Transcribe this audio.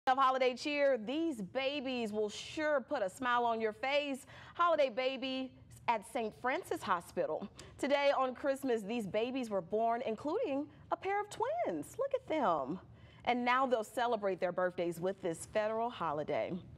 Of holiday cheer, these babies will sure put a smile on your face. Holiday babies at St. Francis Hospital. Today on Christmas, these babies were born, including a pair of twins. Look at them. And now they'll celebrate their birthdays with this federal holiday.